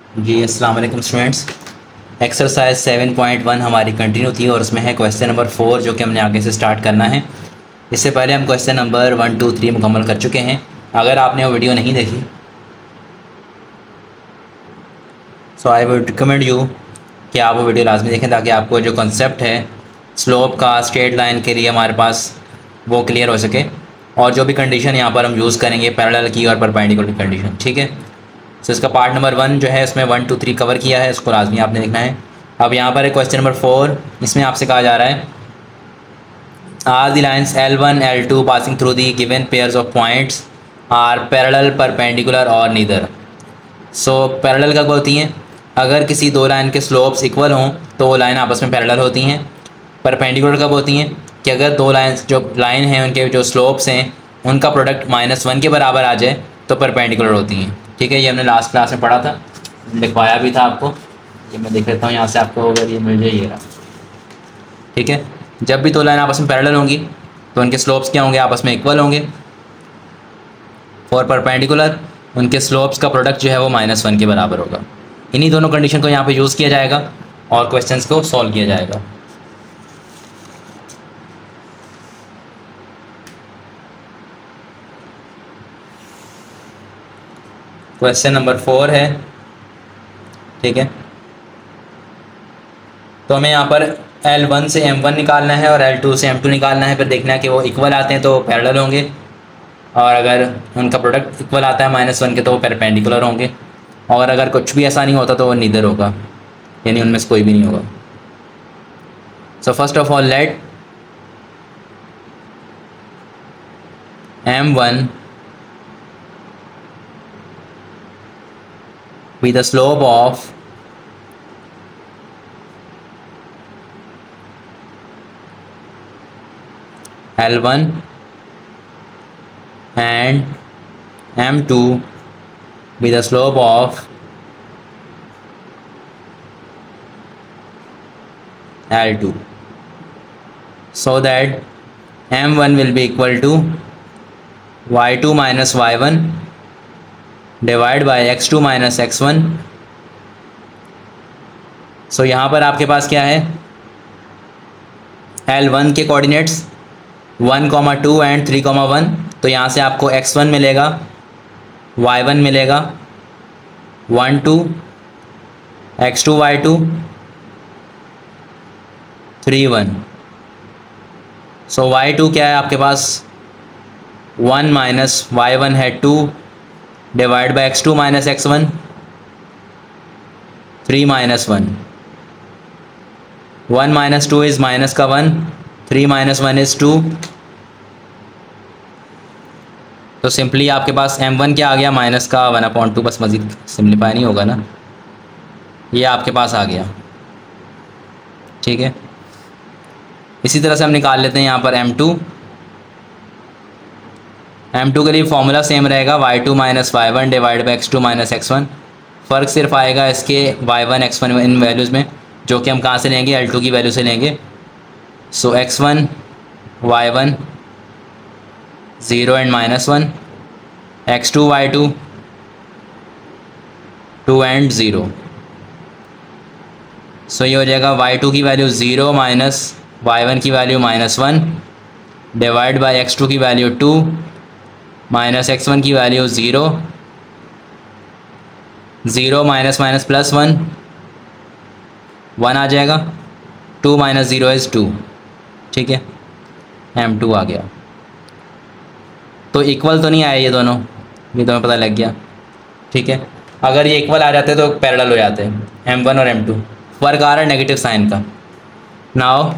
जी अस्सलाम वालेकुम students. Exercise 7.1 हमारी कंटिन्यू थी और उसमें है क्वेश्चन नंबर 4 जो कि हमने आगे से स्टार्ट करना है। इससे पहले हम क्वेश्चन नंबर 1, 2, 3 मुकम्मल कर चुके हैं। अगर आपने वो वीडियो नहीं देखी so I would recommend you कि आप वो वीडियो लाजमी देखें ताकि आपको जो कॉन्सेप्ट है स्लोप का स्ट्रेट लाइन के लिए हमारे पास वो क्लियर हो सके, और जो भी कंडीशन यहाँ पर हम यूज़ करेंगे पैरेलल की और परपेंडिकुलर की कंडीशन, ठीक है। सो इसका पार्ट नंबर 1 जो है इसमें 1, 2, 3 कवर किया है, इसको लाजमी आपने देखना है। अब यहाँ पर है क्वेश्चन नंबर 4। इसमें आपसे कहा जा रहा है are the lines L1 L2 passing through the given pairs of points are parallel perpendicular और नीदर। सो पैरेलल कब होती हैं? अगर किसी दो लाइन के स्लोप्स इक्वल हों तो वो लाइन आपस में पैरेलल होती हैं। परपेंडिकुलर कब होती हैं? कि अगर दो लाइन्स जो लाइन हैं उनके जो स्लोप्स हैं उनका प्रोडक्ट -1 के बराबर आ जाए तो परपेंडिकुलर होती हैं, ठीक है। ये हमने लास्ट क्लास में पढ़ा था, लिखवाया भी था आपको। ये मैं देख लेता हूँ यहाँ से आपको, अगर ये मिल जाए ये रहा, ठीक है। जब भी दो लाइन आपस में पैरेलल होंगी तो उनके स्लोप्स क्या होंगे? आपस में इक्वल होंगे। फॉर परपेंडिकुलर उनके स्लोप्स का प्रोडक्ट जो है वो -1 के बराबर होगा। इन्हीं दोनों कंडीशन को यहाँ पे यूज़ किया जाएगा और क्वेश्चंस को सॉल्व किया जाएगा। क्वेश्चन नंबर 4 है, ठीक है। तो हमें यहाँ पर L1 से M1 निकालना है और L2 से M2 निकालना है। फिर देखना है कि वो इक्वल आते हैं तो पैरेलल होंगे, और अगर उनका प्रोडक्ट इक्वल आता है -1 के तो वो परपेंडिकुलर होंगे, और अगर कुछ भी ऐसा नहीं होता तो वो नीदर होगा, यानी उनमें से कोई भी नहीं होगा। So first of all let M1 be the slope of L1 and M2 be the slope of L2, so that M1 will be equal to y2 minus y1 divide by x2 minus x1। So यहाँ पर आपके पास क्या है? L1 के coordinates 1, 2 and 3, 1। तो यहाँ से आपको x1 मिलेगा, y1 मिलेगा 1, 2, x2 y2 3, 1। सो y2 क्या है आपके पास? 1 माइनस y1 है 2 divide by x2 minus x1 3 minus 1। 1 minus 2 is minus का 1, 3 माइनस 1 इज़ 2। तो सिंपली आपके पास M1 क्या आ गया? माइनस का 1/2। बस मज़ीद सिंप्लीफाई नहीं होगा ना, ये आपके पास आ गया, ठीक है। इसी तरह से हम निकाल लेते हैं यहाँ पर M2 के लिए फॉर्मूला सेम रहेगा, y2 minus y1 divide by x2 minus x1। फ़र्क सिर्फ आएगा इसके y1 x1 इन वैल्यूज़ में, जो कि हम कहाँ से लेंगे? L2 की वैल्यू से लेंगे। सो x1 y1 0 and -1, x2 y2 2 and 0। सो ये हो जाएगा y2 की वैल्यू 0 माइनस y1 की वैल्यू -1 डिवाइड बाई x2 की वैल्यू 2 माइनस x1 की वैल्यू 0, 0 माइनस माइनस प्लस 1 आ जाएगा। 2 माइनस 0 इज़ 2, ठीक है। M2 आ गया। तो इक्वल तो नहीं आए ये दोनों, ये तो हमें पता लग गया, ठीक है। अगर ये इक्वल आ जाते तो पैरेलल हो जाते हैं M1 और M2। फ़र्क आ रहा है नेगेटिव साइन का। Now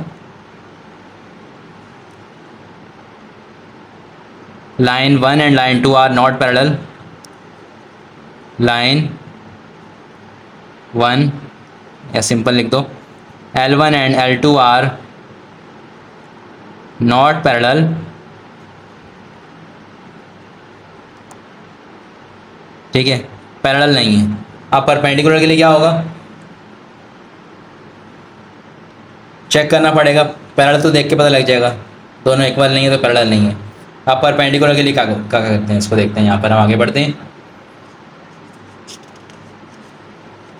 line 1 and line 2 are not parallel. line 1 या सिंपल लिख दो L1 and L2 are not parallel, ठीक है, पैरेलल नहीं है। अब परपेंडिकुलर के लिए क्या होगा? चेक करना पड़ेगा, पैरेलल तो देख के पता लग जाएगा, दोनों इक्वल नहीं है तो पैरेलल नहीं है। अब परपेंडिकुलर के लिए क्या करते हैं, इसको देखते हैं। यहाँ पर हम आगे बढ़ते हैं।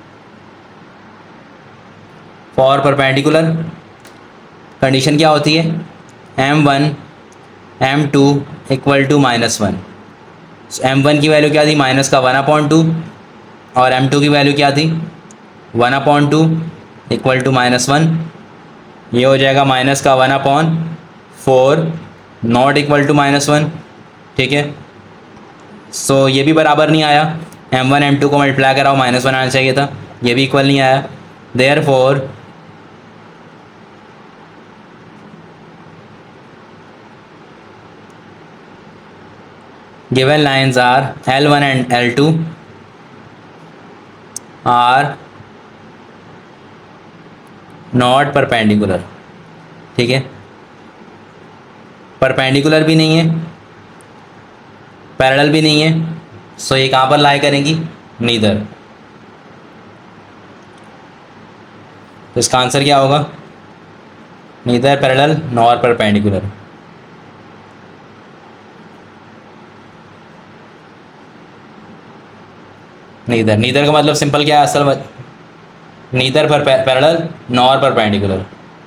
फॉर परपेंडिकुलर कंडीशन क्या होती है, m1 m2 equal to -1। m1 की वैल्यू क्या थी, माइनस का 1/2 और m2 की वैल्यू क्या थी 1/2 इक्वल टू -1। ये हो जाएगा माइनस का 1/4 नॉट इक्वल टू -1। ठीक है, सो ये भी बराबर नहीं आया, m1 m2 को मल्टीप्लाई कराओ -1 आना चाहिए था, ये भी इक्वल नहीं आया। Therefore given lines are L1 and L2 are not perpendicular। ठीक है, परपेंडिकुलर भी नहीं है, पैरेलल भी नहीं है, सो ये कहाँ पर लाई करेंगी, नीदर। तो इसका आंसर क्या होगा, neither parallel nor perpendicular. Neither, neither का मतलब सिंपल क्या है, असल नीदर पर पैरेलल नॉर परपेंडिकुलर।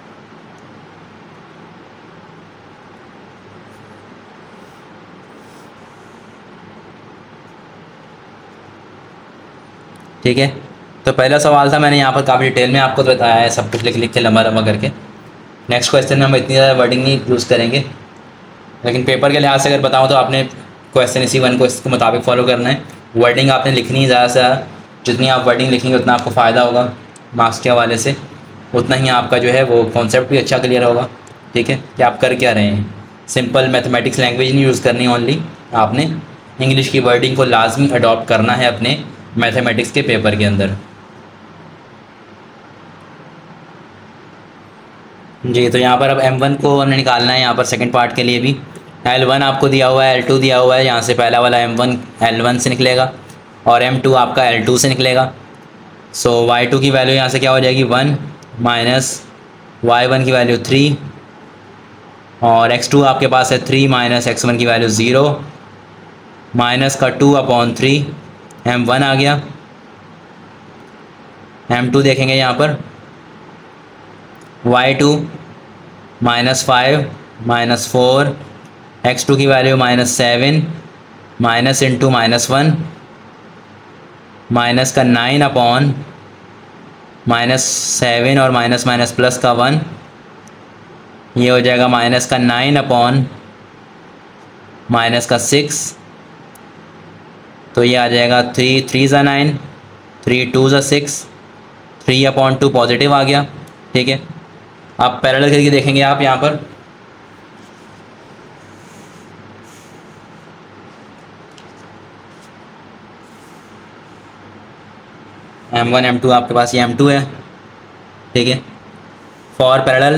ठीक है, तो पहला सवाल था, मैंने यहाँ पर काफ़ी डिटेल में आपको बताया है, सब कुछ लिख लिख के लंबा लंबा करके। नेक्स्ट क्वेश्चन में हम इतनी ज़्यादा वर्डिंग नहीं यूज़ करेंगे, लेकिन पेपर के लिहाज से अगर बताऊँ तो आपने क्वेश्चन इसी वन को इसके मुताबिक फॉलो करना है। वर्डिंग आपने लिखनी है ज़्यादा से ज़्यादा, जितनी आप वर्डिंग लिखेंगे उतना आपको फ़ायदा होगा मार्क्स के हवाले से, उतना ही आपका जो है वो कॉन्सेप्ट भी अच्छा क्लियर होगा। ठीक है, कि आप कर क्या रहे हैं, सिंपल मैथमेटिक्स लैंग्वेज नहीं यूज़ करनी, ओनली आपने इंग्लिश की वर्डिंग को लाजमी अडॉप्ट करना है अपने मैथमेटिक्स के पेपर के अंदर। जी, तो यहाँ पर अब m1 को हमने निकालना है, यहाँ पर सेकंड पार्ट के लिए भी L1 आपको दिया हुआ है, L2 दिया हुआ है, यहाँ से पहला वाला m1 L1 से निकलेगा और m2 आपका L2 से निकलेगा। सो y2 की वैल्यू यहाँ से क्या हो जाएगी 1 माइनस y1 की वैल्यू 3 और x2 आपके पास है 3 माइनस x1 की वैल्यू 0 माइनस का 2/3 m1 आ गया। m2 देखेंगे यहाँ पर y2 -5 -4 x2 की वैल्यू -7 माइनस इंटू -1 माइनस का 9/-7 और माइनस माइनस प्लस का 1, ये हो जाएगा माइनस का 9/-6, तो ये आ जाएगा 3 3 ज़ा 9 3 2 ज़ा 6 3/2 पॉजिटिव आ गया। ठीक है, अब पैरेलल करके देखेंगे आप यहाँ पर m1 m2 आपके पास ये m2 है। ठीक है, for parallel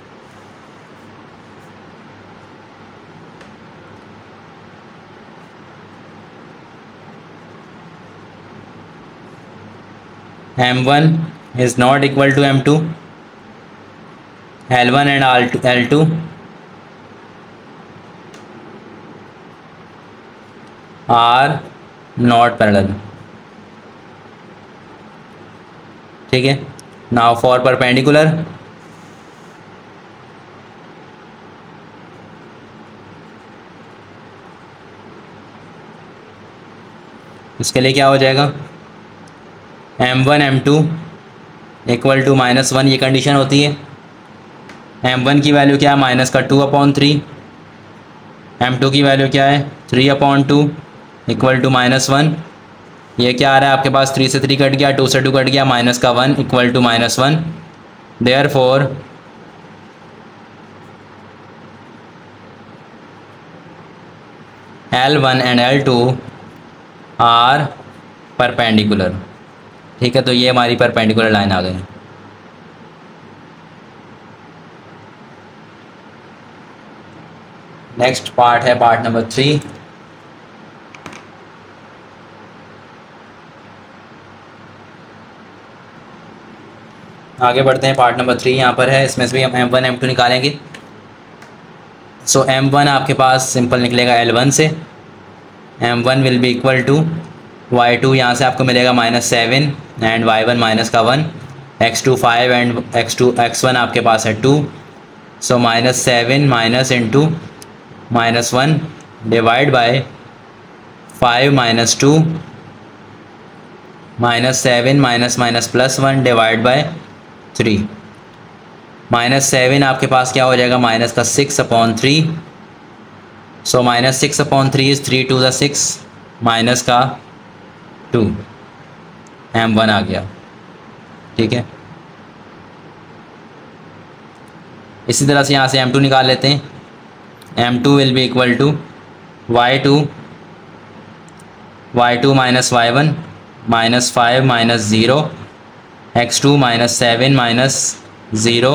m1 is not equal to m2, L1 and L2 are not parallel। ठीक है, नाउ फॉर परपेंडिकुलर इसके लिए क्या हो जाएगा m1 m2 इक्वल टू -1, ये कंडीशन होती है। m1 की वैल्यू क्या है माइनस का 2/3, m2 की वैल्यू क्या है 3/2 इक्वल टू -1, ये क्या आ रहा है आपके पास 3 से 3 कट गया, 2 से 2 कट गया, माइनस का 1 equal to -1। Therefore L1 and L2 are perpendicular. ठीक है, तो ये हमारी परपेंडिकुलर लाइन आ गई। नेक्स्ट पार्ट है पार्ट नंबर 3। आगे बढ़ते हैं, पार्ट नंबर 3 यहाँ पर है, इसमें से भी हम m1 m2 निकालेंगे। सो m1 आपके पास सिंपल निकलेगा L1 से, m1 will be equal to y2, यहाँ से आपको मिलेगा -7 एंड y1 माइनस का 1 x2 5 एंड x1 आपके पास है 2, so -7 minus into -1 divide by 5 minus 2 -7 minus minus +1 divide by 3। -7 आपके पास क्या हो जाएगा, माइनस का 6/3, सो -6/3 इज़ 3 2 6 माइनस का 2, m1 आ गया। ठीक है, इसी तरह से यहाँ से m2 निकाल लेते हैं। m2 will be equal to y2 minus y1 -5 minus 0 x2 -7 minus 0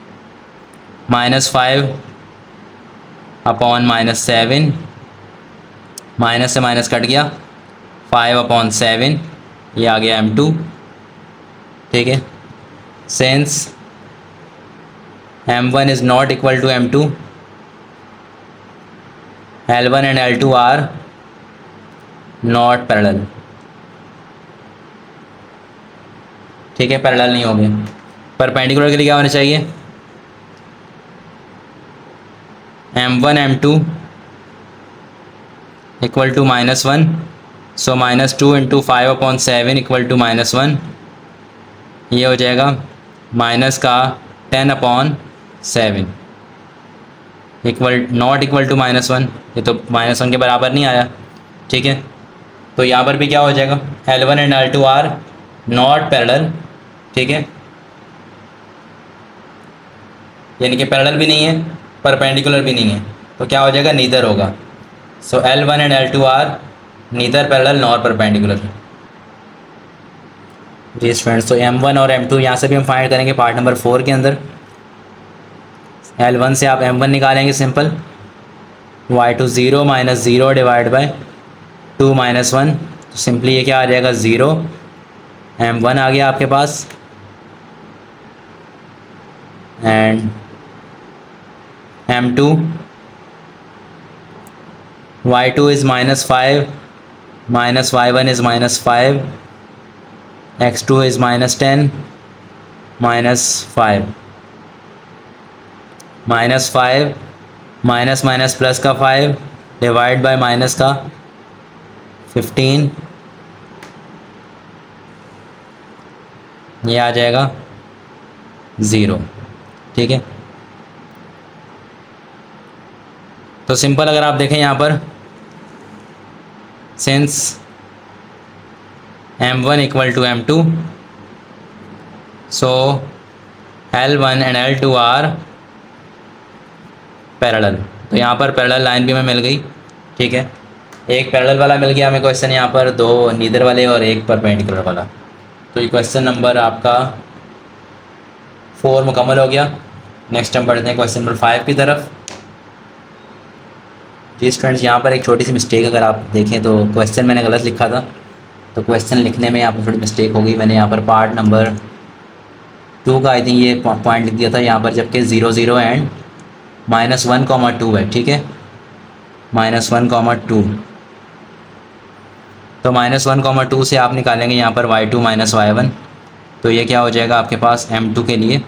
-5 upon -7, minus से माइनस कट गया, 5/7, ये आ गया m2। ठीक है, since m1 is not equal to m2, L1 and L2 are not parallel. ठीक है, पैरेलल नहीं हो गए। परपेंडिकुलर के लिए क्या होना चाहिए, m1 m2 equal to -1, so -2 into 5/7 equal to -1, ये हो जाएगा माइनस का 10/7 इक्वल नॉट इक्वल टू -1, ये तो -1 के बराबर नहीं आया। ठीक है, तो यहाँ पर भी क्या हो जाएगा, L1 and L2 are not parallel. ठीक है, यानी कि पैरेलल भी नहीं है, परपेंडिकुलर भी नहीं है, तो क्या हो जाएगा, नीदर होगा। So L1 and L2 are neither parallel nor perpendicular. जी फ्रेंड्स, तो m1 और m2 यहाँ से भी हम फाइंड करेंगे पार्ट नंबर 4 के अंदर। L1 से आप m1 निकालेंगे simple, y2 0 minus 0 divide by 2 -1, तो सिंपली ये क्या आ जाएगा, 0। m1 आ गया आपके पास, and m2 y2 is -5 minus y1 is -5, x2 is -10 -5, -5 minus minus plus का 5 डिवाइड बाय माइनस का 15, ये आ जाएगा 0। ठीक है, तो सिंपल अगर आप देखें यहाँ पर, since m1 equal to m2, so L1 and L2 are parallel. तो यहाँ पर पैरेलल लाइन भी हमें मिल गई। ठीक है, एक पैरेलल वाला मिल गया हमें क्वेश्चन यहाँ पर, 2 नीदर वाले और एक परपेंडिकुलर वाला। तो ये क्वेश्चन नंबर आपका 4 मुकम्मल हो गया। नेक्स्ट हम बढ़ते हैं क्वेश्चन नंबर 5 की तरफ। जी स्टूडेंट्स, यहाँ पर एक छोटी सी मिस्टेक अगर आप देखें तो क्वेश्चन मैंने गलत लिखा था, तो क्वेश्चन लिखने में यहाँ पर थोड़ी मिस्टेक हो गई। मैंने यहाँ पर पार्ट नंबर 2 का आई थिंक ये पॉइंट लिख दिया था यहाँ पर, जबकि 0 0 एंड -1,2 है। ठीक है, -1,2, तो -1,2 से आप निकालेंगे यहाँ पर y2 माइनस y1, तो ये क्या हो जाएगा आपके पास m2 के लिए,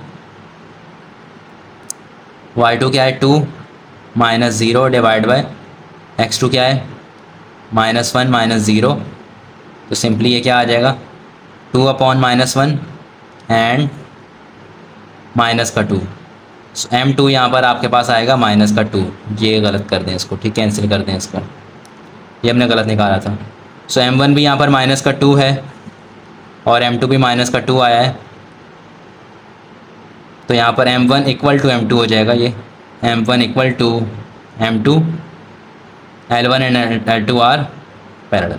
y2 क्या है 2 -0 डिवाइड बाय x2 क्या है -1 -0, तो सिंपली ये क्या आ जाएगा 2/-1 एंड माइनस का 2, m2 यहाँ पर आपके पास आएगा -2। ये गलत कर दें इसको, ठीक, कैंसिल कर दें इसको, ये हमने गलत निकाला था। सो m1 भी यहाँ पर -2 है और m2 भी -2 आया है, तो यहाँ पर m1 इक्वल टू m2 हो जाएगा। ये m1 equal to m2, L1 and L2 are parallel.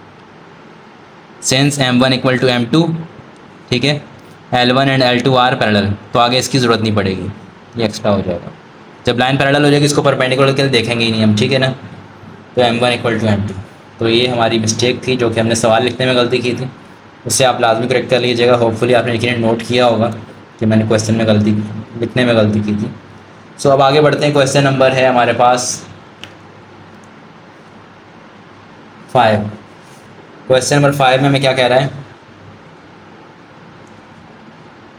Since m1 equal to m2, ठीक है, L1 and L2 are parallel, तो आगे इसकी ज़रूरत नहीं पड़ेगी, ये एक्स्ट्रा हो जाएगा। जब लाइन पैरेलल हो जाएगी इसको परपेंडिकुलर के लिए देखेंगे ही नहीं हम, ठीक है ना। तो m1 इक्वल टू m2, तो ये हमारी मिस्टेक थी जो कि हमने सवाल लिखने में गलती की थी, उससे आप लाजमी करेक्ट कर लीजिएगा। होपफुली आपने यकीनन नोट किया होगा कि मैंने क्वेश्चन में गलती, लिखने में गलती की थी। सो अब आगे बढ़ते हैं। क्वेश्चन नंबर है हमारे पास 5। क्वेश्चन नंबर 5 में हमें क्या कह रहा है,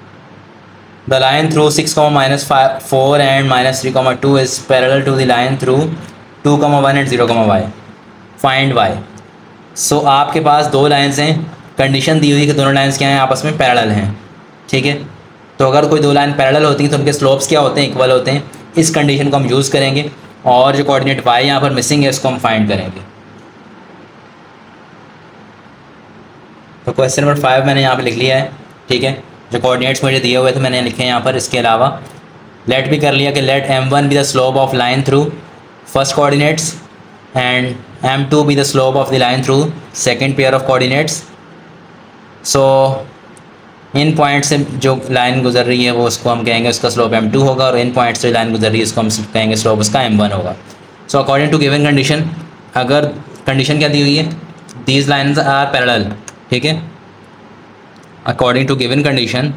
the line through 6, -4 and -3, 2 is parallel to the line through 2, 1 and 0, y। Find y। So आपके पास दो लाइन्स हैं, कंडीशन दी हुई है कि दोनों लाइन्स क्या हैं, आपस में पैरेलल हैं, ठीक है। तो अगर कोई दो लाइन पैरेलल होती हैं तो उनके स्लोप्स क्या होते हैं, इक्वल होते हैं। इस कंडीशन को हम यूज़ करेंगे और जो कोऑर्डिनेट y यहाँ पर मिसिंग है उसको हम फाइंड करेंगे। तो क्वेश्चन नंबर 5 मैंने यहाँ पे लिख लिया है, ठीक है। जो कोऑर्डिनेट्स मुझे दिए हुए थे मैंने लिखे हैं यहाँ पर। इसके अलावा लेट भी कर लिया कि let m1 be the slope of line through first coordinates and m2 be the slope of the line through second pair of coordinates. So इन पॉइंट से जो लाइन गुजर रही है वो उसको हम कहेंगे उसका स्लोप m2 होगा, और इन पॉइंट से जो लाइन गुजर रही है उसको हम कहेंगे स्लोप उसका m1 होगा। So according to given condition, अगर कंडीशन क्या दी हुई है, दीज लाइन्स आर पैरेलल, ठीक है। According to given condition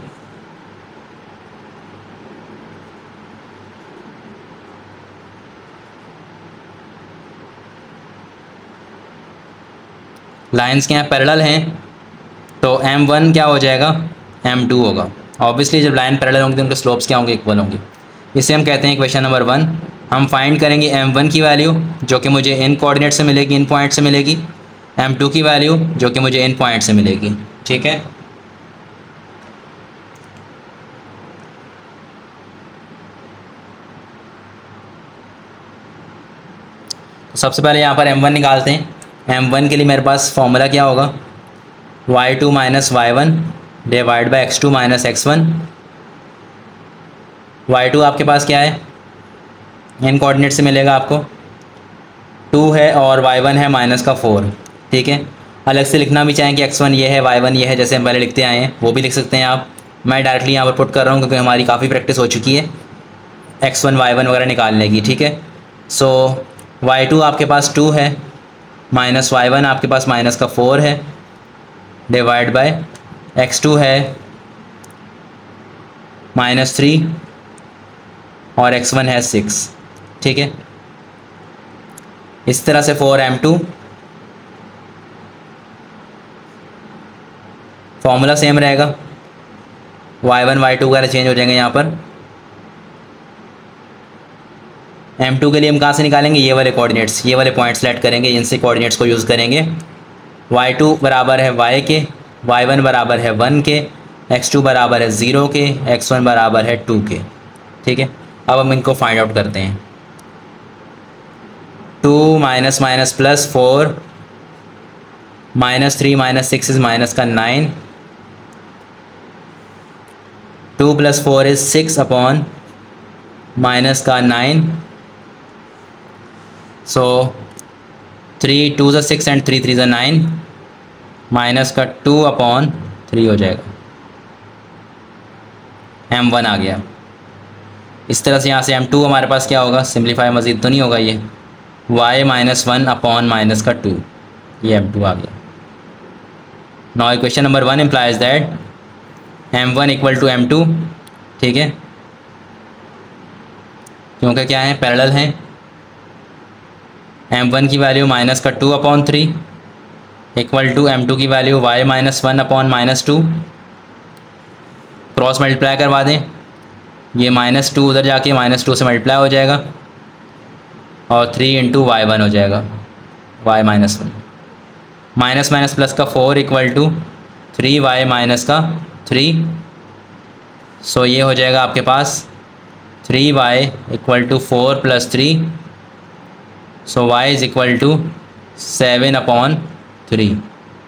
lines क्या हैं, पैरेलल हैं, तो m1 क्या हो जाएगा, m2 होगा। ऑब्वियसली जब लाइन पैरेलल होंगी तो उनके स्लोप्स क्या होंगे, इक्वल होंगे। इसे हम कहते हैं क्वेश्चन नंबर 1। हम फाइंड करेंगे m1 की वैल्यू जो कि मुझे इन कोऑर्डिनेट से मिलेगी, इन पॉइंट से मिलेगी, m2 की वैल्यू जो कि मुझे इन पॉइंट से मिलेगी, ठीक है। तो सबसे पहले यहाँ पर m1 निकालते हैं। m1 के लिए मेरे पास फॉर्मूला क्या होगा, y2 - y1 divide by x2 - x1। y2 आपके पास क्या है, इन कोऑर्डिनेट से मिलेगा आपको 2 है, और y1 है -4, ठीक है। अलग से लिखना भी चाहें कि x1 ये है, y1 ये है, जैसे हम पहले लिखते आए हैं वो भी लिख सकते हैं आप। मैं डायरेक्टली यहाँ पर पुट कर रहा हूँ क्योंकि हमारी काफ़ी प्रैक्टिस हो चुकी है x1 y1 वगैरह निकालने की, ठीक है। सो y2 आपके पास 2 है, -y1 आपके पास -4 है, डिवाइड बाय x2 है -3 और x1 है 6, ठीक है। इस तरह से 4m2, फॉर्मूला सेम रहेगा, y1 y2 वगैरह चेंज हो जाएंगे यहाँ पर। m2 के लिए हम कहाँ से निकालेंगे, ये वाले कोऑर्डिनेट्स, ये वाले पॉइंट सेलेक्ट करेंगे, इनसे कोऑर्डिनेट्स को यूज़ करेंगे। y2 बराबर है y के, y1 बराबर है 1 के, x2 बराबर है 0 के, x1 बराबर है 2 के, ठीक है। अब हम इनको फाइंड आउट करते हैं। 2 minus minus plus 4 -3 - 6 is minus का 9, 2 + 4 इज़ 6 अपॉन माइनस का 9। सो 3 2 ज़ा 6 एंड 3 3 ज़ा 9, माइनस का 2 अपॉन 3 हो जाएगा, m1 आ गया। इस तरह से यहाँ से m2 हमारे पास क्या होगा, सिंप्लीफाई मज़ीद तो नहीं होगा, ये y -1 अपॉन माइनस का 2, ये m2 आ गया। Now equation number 1 implies that m1 = m2, ठीक है, क्योंकि क्या है, पैरेलल हैं। m1 की वैल्यू -2/3 इक्वल टू m2 की value y -1 upon -2। Cross multiply करवा दें, ये -2 उधर जाके -2 से मल्टीप्लाई हो जाएगा और 3 × y1 हो जाएगा, y -1 माइनस माइनस प्लस का 4 इक्वल टू 3y माइनस का 3। सो ये हो जाएगा आपके पास 3y = 4 + 3। सो y = 7/3।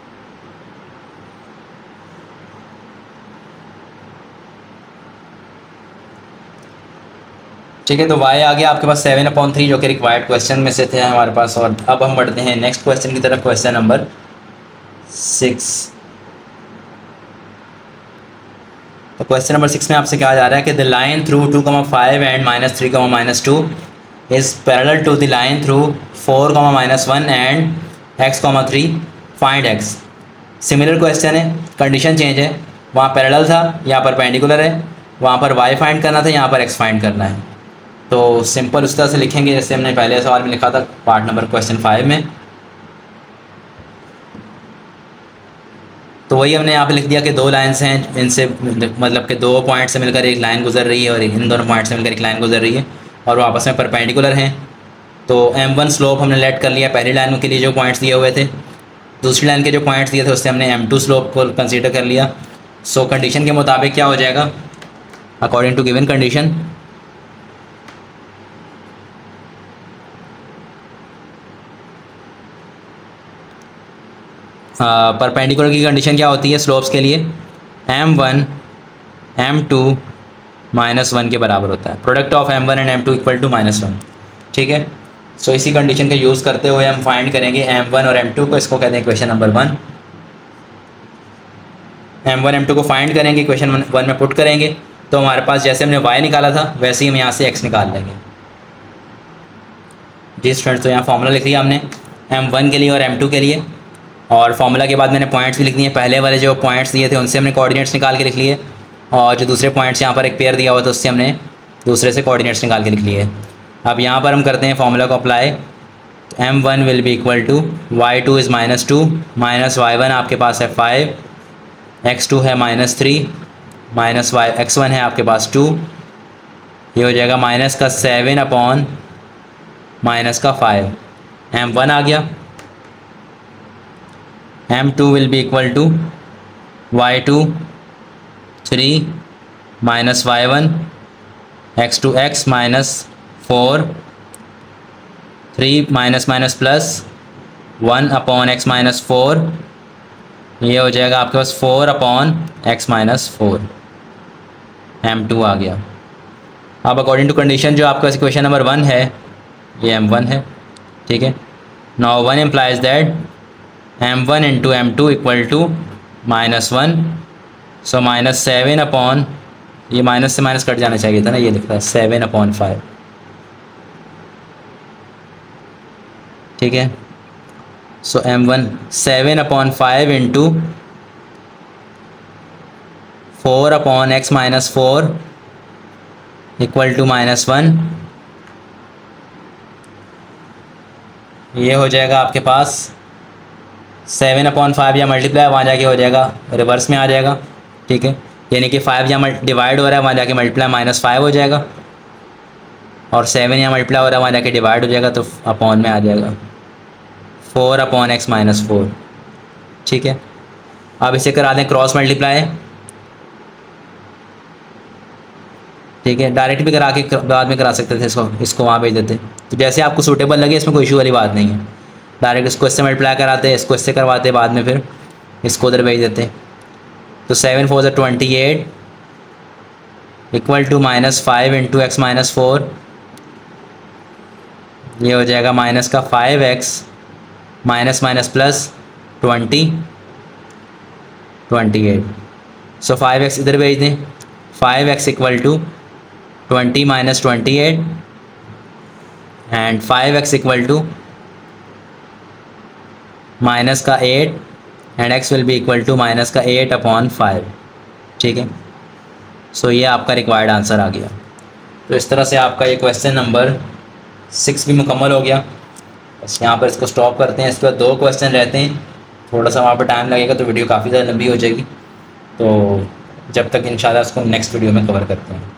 ठीक है, तो y आ गया आपके पास 7/3 जो कि रिक्वायर्ड क्वेश्चन में से थे हमारे पास। और अब हम बढ़ते हैं नेक्स्ट क्वेश्चन की तरफ, क्वेश्चन नंबर 6। तो क्वेश्चन नंबर 6 में आपसे कहा जा रहा है कि the line through 2,5 and -3, -2 is parallel to the line through 4, -1 and x, 3 find x। Similar question है, कंडीशन चेंज है, वहाँ पैरेलल था, यहाँ पर परपेंडिकुलर है, वहाँ पर y फाइंड करना था, यहाँ पर x फाइंड करना है। तो सिंपल उस तरह से लिखेंगे जैसे हमने पहले सवाल में लिखा था पार्ट नंबर क्वेश्चन 5 में। तो वही हमने यहाँ पे लिख दिया कि दो लाइन्स हैं, इनसे मतलब कि दो पॉइंट से मिलकर एक लाइन गुजर रही है और इन दोनों पॉइंट से मिलकर एक लाइन गुजर रही है और वो आपस में परपेंडिकुलर हैं। तो m1 स्लोप हमने लेट कर लिया पहली लाइन के लिए जो पॉइंट्स दिए हुए थे, दूसरी लाइन के जो पॉइंट्स दिए थे उससे हमने m2 स्लोप को कंसीडर कर लिया। सो कंडीशन के मुताबिक क्या हो जाएगा, according to given condition perpendicular की कंडीशन क्या होती है स्लोप्स के लिए, m1 m2 -1 के बराबर होता है। Product of m1 and m2 equal to -1। ठीक है, सो इसी कंडीशन का यूज़ करते हुए हम फाइंड करेंगे m1 और m2 को। इसको कहते हैं क्वेश्चन नंबर 1। m1 m2 को फाइंड करेंगे, क्वेश्चन 1 में पुट करेंगे तो हमारे पास जैसे हमने y निकाला था वैसे ही हम यहाँ से x निकाल लेंगे। जी स्टूडेंट्स, तो यहाँ फॉर्मूला लिख लिया हमने m1 के लिए और m2 के लिए, और फार्मूला के बाद मैंने पॉइंट्स भी लिख दिए। पहले वाले जो पॉइंट्स दिए थे उनसे हमने कोऑर्डिनेट्स निकाल के लिख लिए, और जो दूसरे पॉइंट्स यहाँ पर एक पेयर दिया हुआ था उससे हमने दूसरे से कोऑर्डिनेट्स निकाल के लिख लिए। अब यहाँ पर हम करते हैं फार्मूला को apply. m1 will be equal to y2 is -2 minus y1 आपके पास है 5, x2 है -3 माइनस x1 है आपके पास 2, ये हो जाएगा माइनस का 7 अपॉन माइनस का 5, m1 आ गया। m2 will be equal to y2 3 minus y1 x2 x minus 4 3 minus minus plus 1 upon x minus 4, ये हो जाएगा आपके पास 4 अपॉन x माइनस 4, m2 आ गया। अब अकॉर्डिंग टू कंडीशन जो आपका इक्वेशन नंबर 1 है ये m1 है। ठीक है, now 1 implies that m1 into m2 equal to -1, so -7 upon, ये माइनस से माइनस कट जाना चाहिए था ना, ये लिख रहा है 7 अपॉन 5। ठीक है, so m1 7 upon 5 into 4 upon x minus 4 equal to -1, ये हो जाएगा आपके पास 7 अपॉन 5 या मल्टीप्लाई वहाँ जाके हो जाएगा रिवर्स में आ जाएगा। ठीक है, यानी कि 5 यहाँ डिवाइड हो रहा है वहाँ जाके मल्टीप्लाई -5 हो जाएगा, और 7 यहाँ मल्टीप्लाई हो रहा है वहाँ जाके डिवाइड हो जाएगा तो अपॉन में आ जाएगा 4 अपॉन x माइनस 4। ठीक है, अब इसे करा दें क्रॉस मल्टीप्लाई। ठीक है, डायरेक्ट भी करा के बाद में करा सकते थे, इसको वहाँ भेज देते, तो जैसे आपको सूटेबल लगे, इसमें कोई इशू वाली बात नहीं है। डायरेक्ट इसको इससे मल्टीप्लाई कराते, इसको इससे करवाते, बाद में फिर इसको उधर भेज देते। तो 7 4 ज़ा 28 equal to -5 into x minus 4, ये हो जाएगा माइनस का 5x माइनस माइनस प्लस 28, सो 5x इधर भेज दें। 5x equal to 20 minus 28 and 5x equal to minus का 8 and x will be equal to minus का 8 अपॉन 5। ठीक है, सो ये आपका रिक्वायर्ड आंसर आ गया। तो इस तरह से आपका ये क्वेश्चन नंबर 6 भी मुकम्मल हो गया। बस यहाँ पर इसको स्टॉप करते हैं। इसके बाद 2 क्वेश्चन रहते हैं, थोड़ा सा वहाँ पर टाइम लगेगा तो वीडियो काफ़ी ज़्यादा लंबी हो जाएगी, तो जब तक इंशाल्लाह उसको नेक्स्ट वीडियो में कवर करते हैं।